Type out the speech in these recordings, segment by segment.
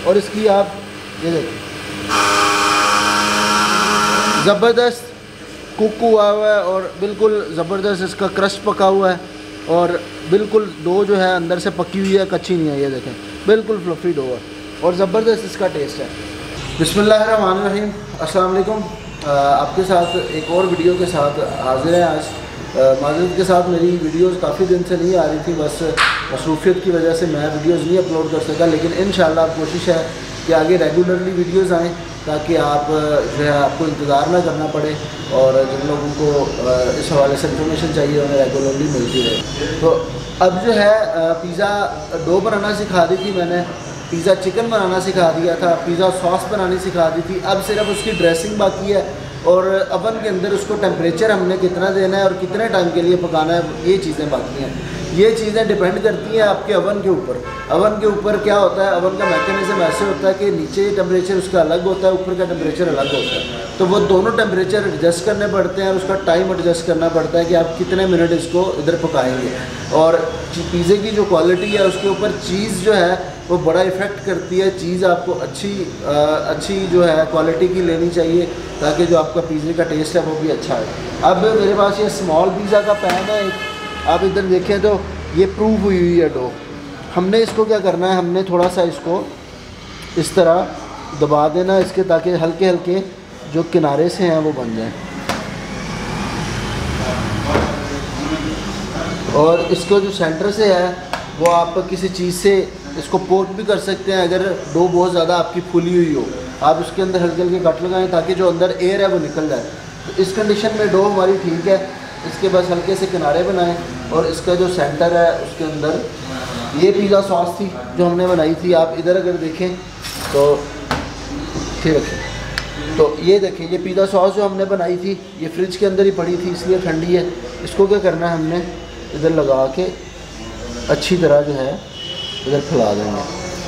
और इसकी आप ये देखिए ज़बरदस्त कुक हुआ है और बिल्कुल ज़बरदस्त इसका क्रस्ट पका हुआ है और बिल्कुल डो जो है अंदर से पकी हुई है, कच्ची नहीं है। ये देखें बिल्कुल फ्लफ़ी डो है और ज़बरदस्त इसका टेस्ट है। बिस्मिल्लाहिर्रहमानिर्रहीम, अस्सलाम वालेकुम। आपके साथ एक और वीडियो के साथ हाजिर हैं आज। माज़रत के साथ मेरी वीडियोस काफ़ी दिन से नहीं आ रही थी, बस मसरूफियत की वजह से मैं वीडियोस नहीं अपलोड कर सका, लेकिन इंशाअल्लाह कोशिश है कि आगे रेगुलरली वीडियोस आएँ ताकि आप जो है आपको इंतज़ार ना करना पड़े और जिन लोगों को इस हवाले से इंफॉर्मेशन चाहिए उन्हें रेगुलरली मिलती रहे। तो अब जो है पिज़्ज़ा डो बनाना सिखा दी थी मैंने, पिज़्ज़ा चिकन बनाना सिखा दिया था, पिज़्ज़ा सॉस बनानी सिखा दी थी। अब सिर्फ उसकी ड्रेसिंग बाकी है और अवन के अंदर उसको टेम्परेचर हमने कितना देना है और कितने टाइम के लिए पकाना है, ये चीज़ें बाकी हैं। ये चीज़ें डिपेंड करती हैं आपके अवन के ऊपर। अवन के ऊपर क्या होता है, अवन का मैकेनिज़्म ऐसे होता है कि नीचे टेम्परेचर उसका अलग होता है, ऊपर का टेम्परेचर अलग होता है, तो वो दोनों टेम्परेचर एडजस्ट करने पड़ते हैं और उसका टाइम एडजस्ट करना पड़ता है कि आप कितने मिनट इसको इधर पकाएंगे। और पिज़्ज़े की जो क्वालिटी है उसके ऊपर चीज़ जो है वो बड़ा इफ़ेक्ट करती है। चीज़ आपको अच्छी जो है क्वालिटी की लेनी चाहिए ताकि जो आपका पिज़्ज़े का टेस्ट है वो भी अच्छा है। अब मेरे पास ये स्मॉल पिज़्ज़ा का पैन है, आप इधर देखें तो ये प्रूव हुई है डो। हमने इसको क्या करना है, हमने थोड़ा सा इसको इस तरह दबा देना इसके, ताकि हल्के हल्के जो किनारे से हैं वो बन जाएं। और इसको जो सेंटर से है वो आप किसी चीज़ से इसको पोक भी कर सकते हैं। अगर डो बहुत ज़्यादा आपकी फूली हुई हो, आप उसके अंदर हल्के हल्के कट लगाएं ताकि जो अंदर एयर है वो निकल जाए। तो इस कंडीशन में डो हमारी ठीक है। इसके बस हल्के से किनारे बनाएं और इसका जो सेंटर है उसके अंदर ये पिज़्ज़ा सॉस थी जो हमने बनाई थी। आप इधर अगर देखें तो ठीक है, तो ये देखें ये पिज़्ज़ा सॉस जो हमने बनाई थी ये फ्रिज के अंदर ही पड़ी थी, इसलिए ठंडी है। इसको क्या करना है, हमने इधर लगा के अच्छी तरह जो है इधर फैला देंगे।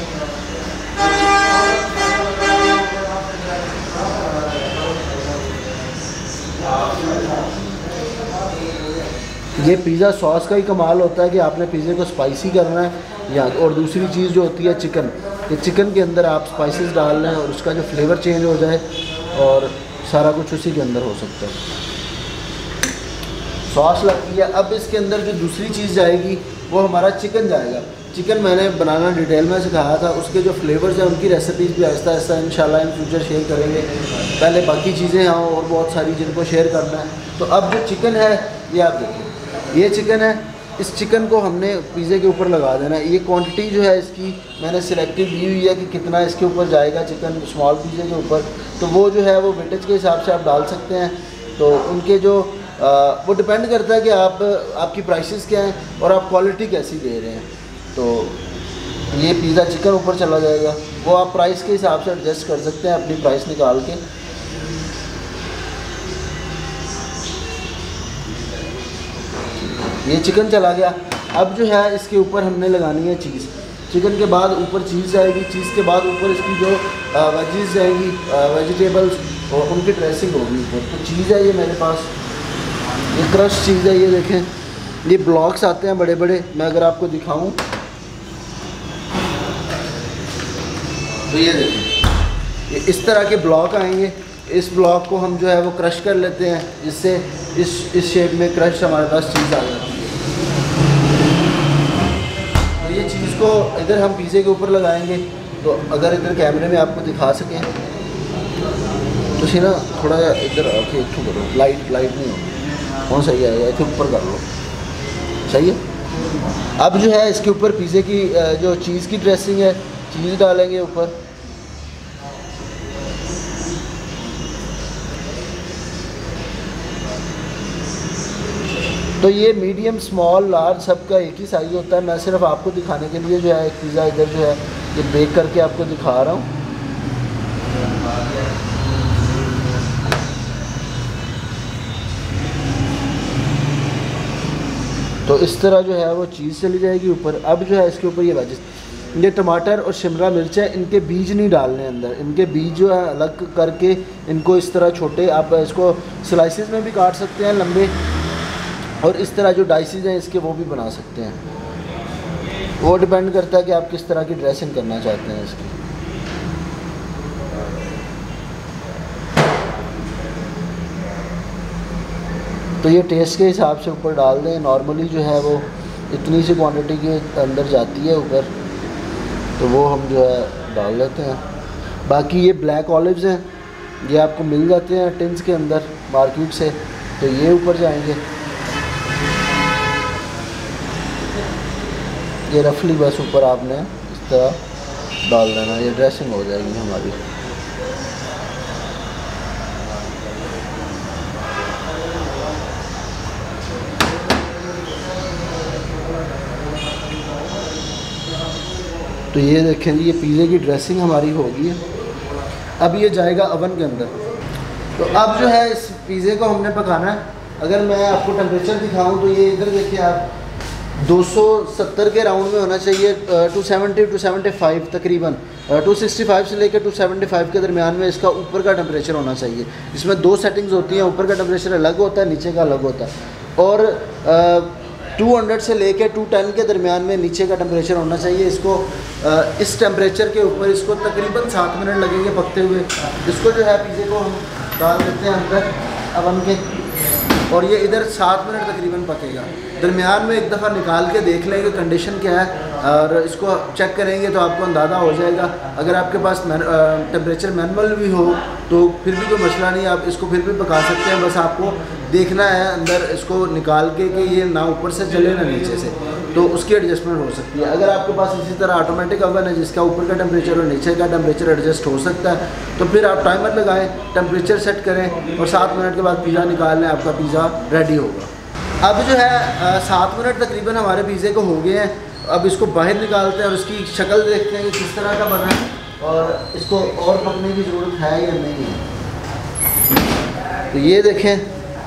ये पिज़्ज़ा सॉस का ही कमाल होता है कि आपने पिज़्ज़े को स्पाइसी करना है या और दूसरी चीज़ जो होती है चिकन, कि चिकन के अंदर आप स्पाइसेस डाल लें और उसका जो फ्लेवर चेंज हो जाए और सारा कुछ उसी के अंदर हो सकता है। सॉस लग गया। अब इसके अंदर जो दूसरी चीज़ जाएगी वो हमारा चिकन जाएगा। चिकन मैंने बनाना डिटेल में सिखाया था, उसके जो फ्लेवर्स हैं उनकी रेसिपीज़ भी आहिस्ता आहिस्ता इंशाल्लाह इन फ्यूचर शेयर करेंगे। पहले बाकी चीज़ें हैं और बहुत सारी जिनको शेयर करना है। तो अब जो चिकन है ये आप देखिए, ये चिकन है, इस चिकन को हमने पिज़्ज़े के ऊपर लगा देना है। ये क्वांटिटी जो है इसकी मैंने सिलेक्टिव दी हुई है कि कितना इसके ऊपर जाएगा चिकन स्मॉल पिज़्ज़े के ऊपर, तो वो जो है वो वेटेज के हिसाब से आप डाल सकते हैं। तो उनके जो वो डिपेंड करता है कि आपकी प्राइसेस क्या हैं और आप क्वालिटी कैसी दे रहे हैं। तो ये पिज़्ज़ा चिकन ऊपर चला जाएगा, वो आप प्राइस के हिसाब से एडजस्ट कर सकते हैं अपनी प्राइस निकाल के। ये चिकन चला गया। अब जो है इसके ऊपर हमने लगानी है चीज़। चिकन के बाद ऊपर चीज़ जाएगी, चीज़ के बाद ऊपर इसकी जो वेजीज जाएंगी, वेजिटेबल्स और उनकी ड्रेसिंग होगी ऊपर। तो चीज़ है ये मेरे पास, ये क्रश चीज़ है। ये देखें ये ब्लॉक्स आते हैं बड़े बड़े, मैं अगर आपको दिखाऊं तो ये देखें ये इस तरह के ब्लॉक आएंगे। इस ब्लॉक को हम जो है वो क्रश कर लेते हैं, जिससे इस शेप में क्रश हमारे पास चीज़ आ जाती है। तो ये चीज़ को इधर हम पिज़्ज़े के ऊपर लगाएंगे। तो अगर इधर कैमरे में आपको दिखा सकें तो ना थोड़ा इधर आके इधर करो, लाइट नहीं होगी, कौन सही आएगा, इधर ऊपर कर लो, सही है। अब जो है इसके ऊपर पिज़्ज़े की जो चीज़ की ड्रेसिंग है, चीज़ डालेंगे ऊपर। तो ये मीडियम स्मॉल लार्ज सबका एक ही साइज़ होता है। मैं सिर्फ आपको दिखाने के लिए जो है एक पिज़्ज़ा इधर जो है ये बेक करके आपको दिखा रहा हूँ। तो इस तरह जो है वो चीज़ चली जाएगी ऊपर। अब जो है इसके ऊपर ये वेजिस, ये टमाटर और शिमला मिर्च है, इनके बीज नहीं डालने अंदर, इनके बीज जो है अलग करके इनको इस तरह छोटे, आप इसको स्लाइसेस में भी काट सकते हैं लंबे, और इस तरह जो डाइसेस हैं इसके वो भी बना सकते हैं। वो डिपेंड करता है कि आप किस तरह की ड्रेसिंग करना चाहते हैं इसकी। तो ये टेस्ट के हिसाब से ऊपर डाल दें। नॉर्मली जो है वो इतनी सी क्वांटिटी के अंदर जाती है ऊपर, तो वो हम जो है डाल लेते हैं। बाकी ये ब्लैक ऑलिव्स हैं, ये आपको मिल जाते हैं टिन्स के अंदर मार्केट से, तो ये ऊपर जाएंगे। ये रफली बस ऊपर आपने इस तरह डाल देना, ये ड्रेसिंग हो जाएगी हमारी। तो ये देखें जी, ये पिज़्ज़े की ड्रेसिंग हमारी हो गई है। अब ये जाएगा अवन के अंदर। तो अब जो है इस पिज़्ज़े को हमने पकाना है। अगर मैं आपको टेम्परेचर दिखाऊं तो ये इधर देखिए आप 270 के राउंड में होना चाहिए, 270 टू 75 तकरीबन, 265 से लेकर 275 के दरमियान में इसका ऊपर का टेम्परेचर होना चाहिए। इसमें दो सेटिंग्स होती हैं, ऊपर का टेम्परेचर अलग होता है, नीचे का अलग होता है। और 200 से लेकर 210 के दरमियान में नीचे का टेम्परेचर होना चाहिए। इसको इस टेम्परेचर के ऊपर इसको तकरीबन 7 मिनट लगेंगे पकते हुए। इसको जो है पिज़्ज़े को हम डाल देते हैं अंदर अवन के, और ये इधर 7 मिनट तकरीबन पकेगा। दरमियान में एक दफ़ा निकाल के देख लेंगे कंडीशन क्या है, और इसको चेक करेंगे तो आपको अंदाज़ा हो जाएगा। अगर आपके पास टेम्परेचर मैनुअल भी हो तो फिर भी कोई मसला नहीं, आप इसको फिर भी पका सकते हैं। बस आपको देखना है अंदर इसको निकाल के कि ये ना ऊपर से चले ना नीचे से, तो उसकी एडजस्टमेंट हो सकती है। अगर आपके पास इसी तरह ऑटोमेटिक अवन है जिसका ऊपर का टेम्परेचर और नीचे का टेम्परेचर एडजस्ट हो सकता है, तो फिर आप टाइमर लगाएं, टेम्परेचर सेट करें और 7 मिनट के बाद पिज़्ज़ा निकाल लें, आपका पिज़्ज़ा रेडी होगा। अब जो है 7 मिनट तकरीबन हमारे पिज़्ज़े को हो गए हैं। अब इसको बाहर निकालते हैं और इसकी शक्ल देखते हैं कि किस तरह का बना है और इसको और पकने की ज़रूरत है या नहीं है। तो ये देखें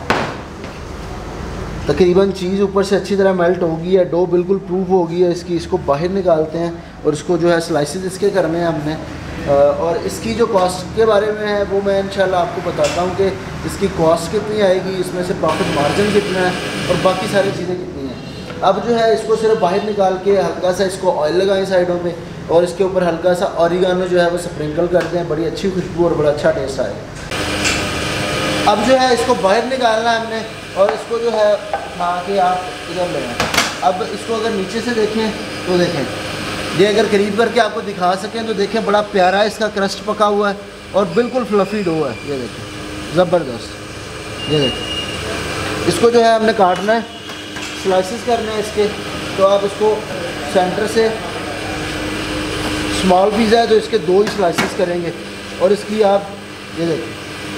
तकरीबन चीज़ ऊपर से अच्छी तरह मेल्ट हो गई है, डो बिल्कुल प्रूफ हो गई है इसकी। इसको बाहर निकालते हैं और इसको जो है स्लाइसेस इसके करने हैं हमने। और इसकी जो कॉस्ट के बारे में है वो मैं इंशाल्लाह आपको बताता हूँ कि इसकी कॉस्ट कितनी आएगी, इसमें से प्रॉफिट मार्जिन कितना है और बाकी सारी चीज़ें कितनी हैं। अब जो है इसको सिर्फ बाहर निकाल के हल्का सा इसको ऑयल लगाएं साइडों पे, और इसके ऊपर हल्का सा ऑरिगानो जो है वो स्प्रिंकल कर दें, बड़ी अच्छी खुशबू और बड़ा अच्छा टेस्ट आएगा। अब जो है इसको बाहर निकालना है हमने, और इसको जो है उठा के आप इधर ले आएं। अब इसको अगर नीचे से देखें तो देखें, ये अगर करीब करके आपको दिखा सकें तो देखें बड़ा प्यारा इसका क्रस्ट पका हुआ है और बिल्कुल फ्लफ़ी डो है। ये देखें ज़बरदस्त। ये देखें, इसको जो है हमने काटना है, स्लाइसेस करने हैं इसके। तो आप इसको सेंटर से, स्मॉल पिज़्ज़ा है तो इसके 2 ही स्लाइसेस करेंगे, और इसकी आप ये देखें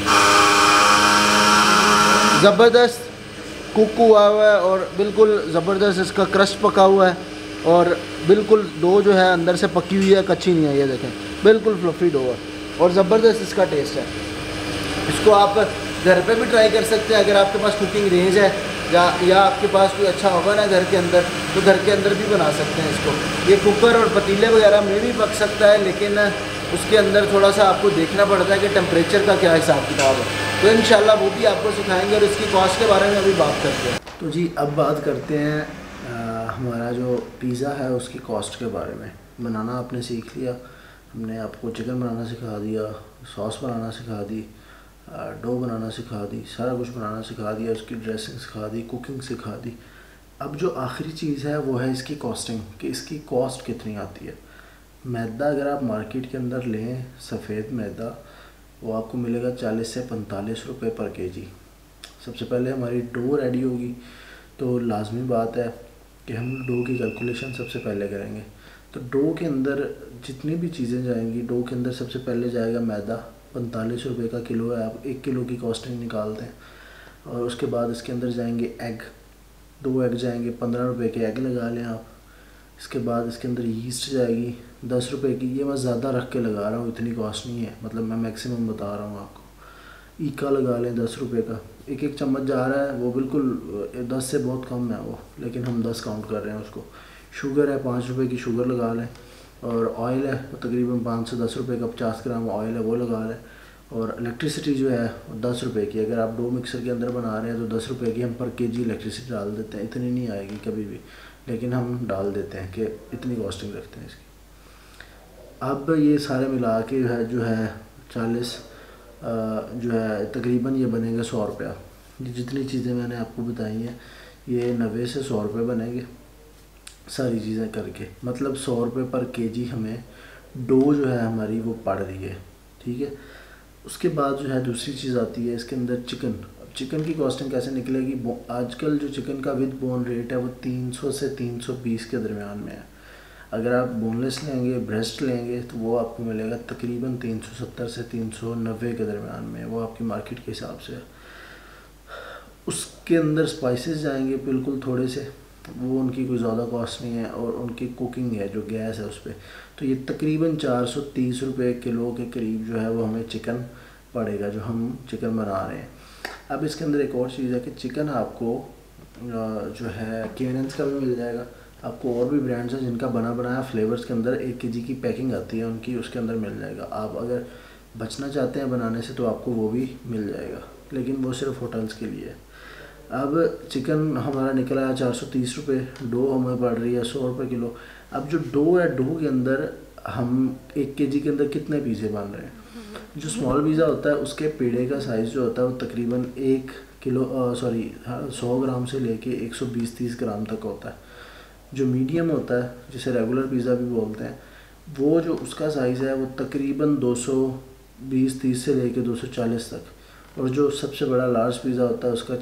ज़बरदस्त कुक हुआ है और बिल्कुल ज़बरदस्त इसका क्रस्ट पका हुआ है, और बिल्कुल डो जो है अंदर से पकी हुई है, कच्ची नहीं है। ये देखें बिल्कुल फ्लफ़ी डो है और ज़बरदस्त इसका टेस्ट है। इसको आप घर पे भी ट्राई कर सकते हैं अगर आपके पास कुकिंग रेंज है, या आपके पास कोई अच्छा ओवन है घर के अंदर, तो घर के अंदर भी बना सकते हैं इसको। ये कुकर और पतीले वगैरह में भी पक सकता है, लेकिन उसके अंदर थोड़ा सा आपको देखना पड़ता है कि टेम्परेचर का क्या हिसाब किताब है। तो इंशाल्लाह वो भी आपको सिखाएंगे और इसकी कॉस्ट के बारे में अभी बात करते हैं। तो जी अब बात करते हैं हमारा जो पिज़्ज़ा है उसकी कॉस्ट के बारे में। बनाना आपने सीख लिया, हमने आपको चिकन बनाना सिखा दिया, सॉस बनाना सिखा दी, डो बनाना सिखा दी, सारा कुछ बनाना सिखा दिया, उसकी ड्रेसिंग सिखा दी, कुकिंग सिखा दी। अब जो आखिरी चीज़ है वो है इसकी कॉस्टिंग, कि इसकी कॉस्ट कितनी आती है। मैदा अगर आप मार्केट के अंदर लें, सफ़ेद मैदा, वो आपको मिलेगा 40 से 45 रुपये पर केजी। सबसे पहले हमारी डो रेडी होगी, तो लाजमी बात है कि हम डो की कैलकुलेशन सबसे पहले करेंगे। तो डो के अंदर जितनी भी चीज़ें जाएंगी, डो के अंदर सबसे पहले जाएगा मैदा, 45 रुपये का किलो है, आप 1 किलो की कॉस्टिंग निकालते हैं। और उसके बाद इसके अंदर जाएंगे एग, 2 एग जाएंगे, 15 रुपये के एग लगा लें आप। इसके बाद इसके अंदर यीस्ट जाएगी 10 रुपये की। ये मैं ज़्यादा रख के लगा रहा हूँ, इतनी कॉस्ट नहीं है, मतलब मैं मैक्सिमम बता रहा हूँ आपको। ईका लगा लें 10 रुपये का, 1 चम्मच जा रहा है, वो बिल्कुल 10 से बहुत कम है वो, लेकिन हम 10 काउंट कर रहे हैं उसको। शुगर है 5 रुपये की शुगर लगा लें, और ऑयल है तकरीबन 5 से 10 रुपये का 50 ग्राम ऑयल है वो लगा लें। और इलेक्ट्रिसिटी जो है 10 रुपये की, अगर आप डो मिक्सर के अंदर बना रहे हैं तो 10 रुपये की हम पर केजी इलेक्ट्रिसिटी डाल देते हैं। इतनी नहीं आएगी कभी भी, लेकिन हम डाल देते हैं कि इतनी कॉस्टिंग रखते हैं इसकी। अब ये सारे मिला के जो है 40 जो है तकरीबन ये बनेगा 100 रुपया। ये जितनी चीज़ें मैंने आपको बताई हैं ये 90 से 100 रुपये बनेंगे सारी चीज़ें करके, मतलब 100 रुपये पर केजी हमें डो जो है हमारी वो पड़ रही है, ठीक है। उसके बाद जो है दूसरी चीज़ आती है इसके अंदर चिकन। अब चिकन की कॉस्टिंग कैसे निकलेगी? आजकल जो चिकन का विद बोन रेट है वो 300 से 320 के दरमियान में है। अगर आप बोनलेस लेंगे, ब्रेस्ट लेंगे, तो वो आपको मिलेगा तकरीबन 370 से 390 के दरमियान में, वो आपकी मार्केट के हिसाब से है। उसके अंदर स्पाइसेस जाएंगे बिल्कुल थोड़े से, वो उनकी कोई ज़्यादा कॉस्ट नहीं है, और उनकी कुकिंग है जो गैस है उस पर, तो ये तकरीबन 430 रुपये किलो के करीब जो है वो हमें चिकन पड़ेगा जो हम चिकन बना रहे हैं। अब इसके अंदर एक और चीज़ है कि चिकन आपको जो है केनेंस का भी मिल जाएगा, आपको और भी ब्रांड्स हैं जिनका बना बनाया फ्लेवर्स के अंदर 1 केजी की पैकिंग आती है उनकी, उसके अंदर मिल जाएगा। आप अगर बचना चाहते हैं बनाने से तो आपको वो भी मिल जाएगा, लेकिन वो सिर्फ होटल्स के लिए है। अब चिकन हमारा निकला है 430 रुपये, डो हमें पड़ रही है 100 रुपये किलो। अब जो डो है, डो के अंदर हम 1 केजी के अंदर कितने पिज़्ज़े बन रहे हैं? जो स्मॉल पिज़्ज़ा होता है उसके पेड़े का साइज़ जो होता है वो तकरीबन 1 किलो 100 ग्राम से लेके 120-30 ग्राम तक होता है। जो मीडियम होता है जिसे रेगुलर पिज़्ज़ा भी बोलते हैं, वो जो उसका साइज़ है वो तकरीबन 220-30 से लेके 240 तक, और जो सबसे बड़ा लार्ज पिज़्ज़ा होता है उसका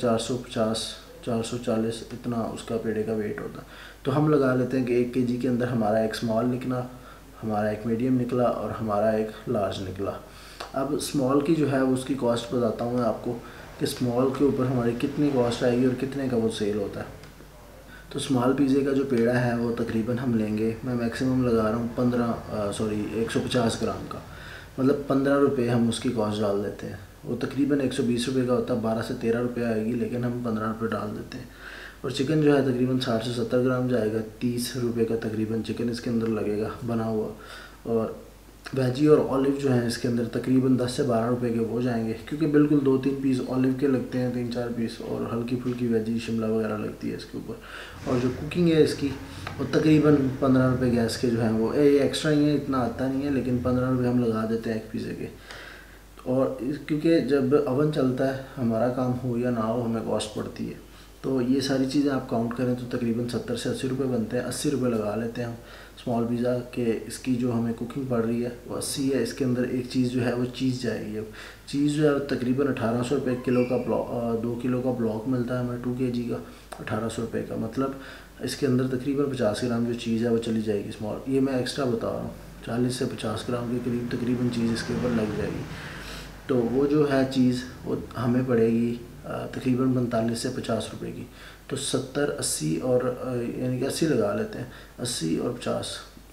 450-440 इतना उसका पेड़े का वेट होता है। तो हम लगा लेते हैं कि 1 केजी के अंदर हमारा एक स्मॉल निकला, हमारा एक मीडियम निकला और हमारा एक लार्ज निकला। अब स्मॉल की जो है उसकी कॉस्ट बताता हूँ मैं आपको कि स्मॉल के ऊपर हमारी कितनी कॉस्ट आएगी और कितने का वो सेल होता है। तो स्मॉल पिज़्ज़े का जो पेड़ा है वो तकरीबन हम लेंगे, मैं मैक्सिमम लगा रहा हूँ 150 ग्राम का, मतलब 15 रुपये हम उसकी कॉस्ट डाल देते हैं। वो तकरीबन 120 रुपये का होता है, 12 से 13 रुपये आएगी, लेकिन हम 15 रुपये डाल देते हैं। और चिकन जो है तकरीबन 60 से 70 ग्राम जाएगा, 30 रुपये का तकरीबन चिकन इसके अंदर लगेगा बना हुआ। और वेजी और ऑलिव जो है इसके अंदर तकरीबन 10 से 12 रुपये के वो जाएंगे, क्योंकि बिल्कुल 2-3 पीस ऑलिव के लगते हैं, 3-4 पीस, और हल्की फुल्की वेजी शिमला वगैरह लगती है इसके ऊपर। और जो कुकिंग है इसकी वो तकरीबन 15 रुपये गैस के जो हैं वो एक्स्ट्रा ही है, इतना आता नहीं है, लेकिन 15 रुपये हम लगा देते हैं एक पिज़्ज़े के। और क्योंकि जब अवन चलता है हमारा काम हो या ना हो हमें कॉस्ट पड़ती है, तो ये सारी चीज़ें आप काउंट करें तो तकरीबन 70 से 80 रुपये बनते हैं। 80 रुपये लगा लेते हैं हम स्मॉल पिज़्ज़ा के, इसकी जो हमें कुकिंग पड़ रही है वो 80 है। इसके अंदर एक चीज़ जो है वो चीज़ जाएगी। अब चीज़ जो है तकरीबन 1800 रुपये किलो का 2 किलो का ब्लॉक मिलता है हमें 2 केजी का, 1800 रुपये का, मतलब इसके अंदर तकरीबन 50 ग्राम जो चीज़ है वो चली जाएगी स्मॉल। ये मैं एक्स्ट्रा बता रहा हूँ, 40 से 50 ग्राम के करीब तकरीबन चीज़ इसके ऊपर लग जाएगी। तो वो जो है चीज़ वो हमें पड़ेगी तकरीबन 45 से 50 रुपए की। तो 70, 80 और यानी कि 80 लगा लेते हैं, 80 और 50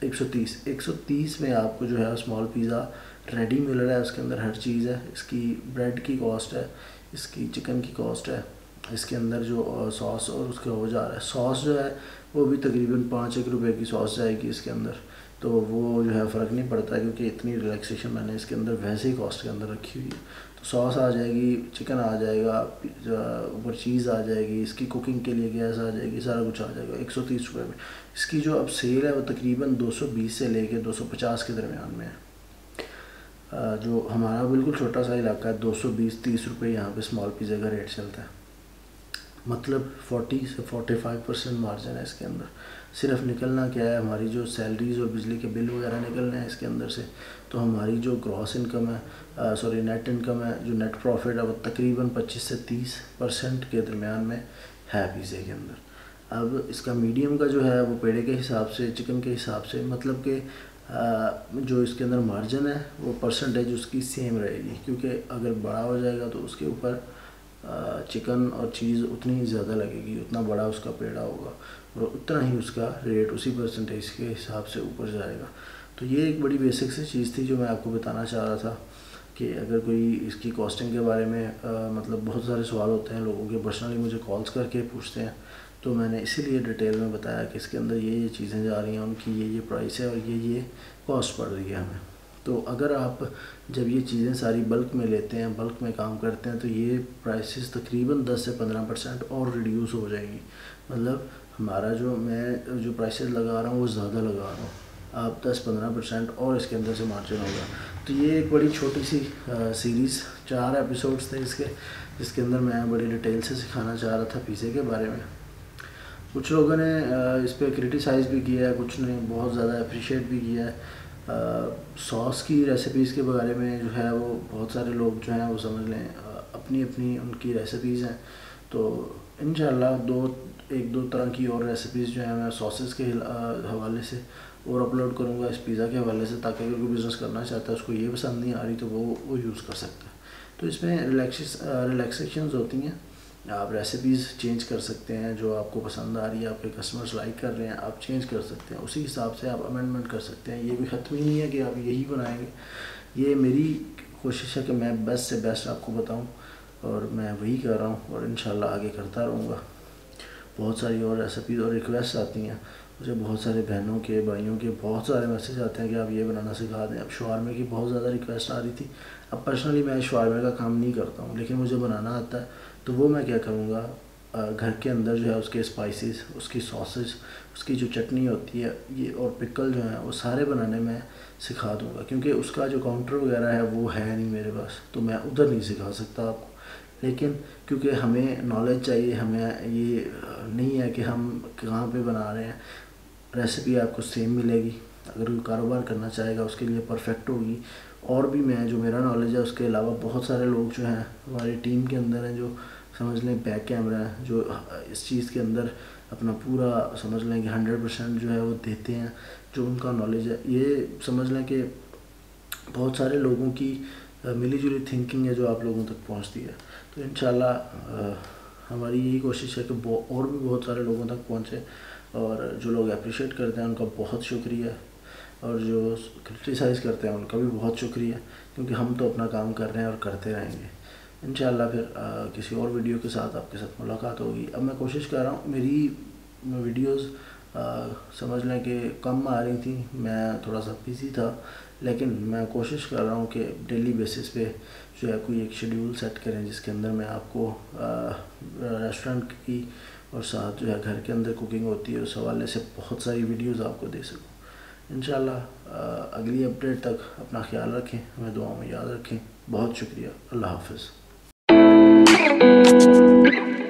130 में आपको जो है स्मॉल पिज़्ज़ा रेडी मिल रहा है। उसके अंदर हर चीज़ है, इसकी ब्रेड की कॉस्ट है, इसकी चिकन की कॉस्ट है, इसके अंदर जो सॉस और उसका हो जा रहा है, सॉस जो है वो भी तकरीबन 5-1 रुपये की सॉस जाएगी इसके अंदर। तो वो जो है फ़र्क नहीं पड़ता क्योंकि इतनी रिलैक्सेशन मैंने इसके अंदर वैसे ही कॉस्ट के अंदर रखी हुई है। तो सॉस आ जाएगी, चिकन आ जाएगा, ऊपर चीज़ आ जाएगी, इसकी कुकिंग के लिए गैस आ जाएगी, सारा कुछ आ जाएगा 130 रुपये में। इसकी जो अब सेल है वो तकरीबन 220 से लेके 250 के दरमियान में है। जो हमारा बिल्कुल छोटा सा इलाका है 220-30 रुपये यहाँ पे स्मॉल पिज़्ज़ा का रेट चलता है, मतलब 40 से 45% मार्जिन है इसके अंदर। सिर्फ निकलना क्या है, हमारी जो सैलरीज़ और बिजली के बिल वगैरह निकलने हैं इसके अंदर से। तो हमारी जो ग्रॉस इनकम है नेट इनकम है, जो नेट प्रॉफिट है वो तकरीबन 25 से 30% के दरमियान में है पिज़्ज़े के अंदर। अब इसका मीडियम का जो है वो पेड़े के हिसाब से, चिकन के हिसाब से, मतलब कि जो इसके अंदर मार्जिन है वो परसेंटेज उसकी सेम रहेगी, क्योंकि अगर बड़ा हो जाएगा तो उसके ऊपर चिकन और चीज़ उतनी ज़्यादा लगेगी, उतना बड़ा उसका पेड़ा होगा और उतना ही उसका रेट उसी परसेंटेज के हिसाब से ऊपर जाएगा। तो ये एक बड़ी बेसिक सी चीज़ थी जो मैं आपको बताना चाह रहा था कि अगर कोई इसकी कॉस्टिंग के बारे में मतलब बहुत सारे सवाल होते हैं लोगों के, पर्सनली मुझे कॉल्स करके पूछते हैं, तो मैंने इसीलिए डिटेल में बताया कि इसके अंदर ये चीज़ें जा रही हैं, उनकी ये प्राइस है और ये कॉस्ट पड़ रही है हमें। तो अगर आप जब ये चीज़ें सारी बल्क में लेते हैं, बल्क में काम करते हैं, तो ये प्राइसेस तकरीबन 10 से 15% और रिड्यूस हो जाएगी। मतलब हमारा मैं जो प्राइसेस लगा रहा हूँ वो ज़्यादा लगा रहा हूँ, आप 10-15% और इसके अंदर से मार्जिन होगा। तो ये एक बड़ी छोटी सी सीरीज़ 4 एपिसोड्स थे इसके, जिसके अंदर मैं बड़ी डिटेल से सिखाना चाह रहा था पिज़्ज़े के बारे में। कुछ लोगों ने इस पर क्रिटिसाइज़ भी किया है, कुछ ने बहुत ज़्यादा अप्रिशिएट भी किया है। सॉस की रेसिपीज़ के बारे में जो है वो बहुत सारे लोग जो हैं वो समझ लें अपनी अपनी उनकी रेसिपीज़ हैं। तो इंशाल्लाह एक दो तरह की और रेसिपीज़ जो है मैं सॉसेस के हवाले से और अपलोड करूँगा इस पिज़्ज़ा के हवाले से, ताकि अगर कोई बिज़नेस करना चाहता है, उसको ये पसंद नहीं आ रही तो वो यूज़ कर सकता है। तो इसमें रिलैक्सेशंस होती हैं, आप रेसिपीज़ चेंज कर सकते हैं, जो आपको पसंद आ रही है, आपके कस्टमर्स लाइक कर रहे हैं, आप चेंज कर सकते हैं, उसी हिसाब से आप अमेंडमेंट कर सकते हैं। ये भी ख़त्म ही नहीं है कि आप यही बनाएंगे। ये मेरी कोशिश है कि मैं बेस्ट से बेस्ट आपको बताऊँ, और मैं वही कर रहा हूँ और इंशाल्लाह आगे करता रहूँगा। बहुत सारी और रेसिपीज़ और रिक्वेस्ट आती हैं मुझे, बहुत सारे बहनों के भाइयों के बहुत सारे मैसेज आते हैं कि आप ये बनाना सिखा दें। अब शवारमे की बहुत ज़्यादा रिक्वेस्ट आ रही थी। अब पर्सनली मैं शवारमे का काम नहीं करता हूँ, लेकिन मुझे बनाना आता है, तो वो मैं क्या करूँगा, घर के अंदर जो है उसके स्पाइसेस, उसकी सॉसेज, उसकी जो चटनी होती है ये और पिकल जो है वो सारे बनाने में सिखा दूँगा, क्योंकि उसका जो काउंटर वगैरह है वो है नहीं मेरे पास, तो मैं उधर नहीं सिखा सकता आपको। लेकिन क्योंकि हमें नॉलेज चाहिए, हमें ये नहीं है कि हम कहाँ पे बना रहे हैं, रेसिपी आपको सेम मिलेगी। अगर कोई कारोबार करना चाहेगा उसके लिए परफेक्ट होगी। और भी मैं जो मेरा नॉलेज है उसके अलावा बहुत सारे लोग जो हैं हमारी टीम के अंदर हैं, जो समझ लें बैक कैमरा है, जो इस चीज़ के अंदर अपना पूरा समझ लें कि 100% जो है वो देते हैं, जो उनका नॉलेज है। ये समझ लें कि बहुत सारे लोगों की मिली जुली थिंकिंग है जो आप लोगों तक पहुंचती है। तो इंशाल्लाह हमारी यही कोशिश है कि और भी बहुत सारे लोगों तक पहुंचे, और जो लोग अप्रिशिएट करते हैं उनका बहुत शुक्रिया, और जो क्रिटिसाइज़ करते हैं उनका भी बहुत शुक्रिया, क्योंकि हम तो अपना काम कर रहे हैं और करते रहेंगे। इंशाल्लाह फिर किसी और वीडियो के साथ आपके साथ मुलाकात होगी। अब मैं कोशिश कर रहा हूँ, मेरी वीडियोज़ समझ लें कि कम आ रही थी, मैं थोड़ा सा बिज़ी था, लेकिन मैं कोशिश कर रहा हूँ कि डेली बेसिस पे जो है कोई एक शेड्यूल सेट करें, जिसके अंदर मैं आपको रेस्टोरेंट की और साथ जो है घर के अंदर कुकिंग होती है उस हवाले से बहुत सारी वीडियोस आपको दे सकूँ। इंशाल्लाह अगली अपडेट तक अपना ख्याल रखें, हमें दुआओं में याद रखें। बहुत शुक्रिया। अल्लाह हाफ़िज़।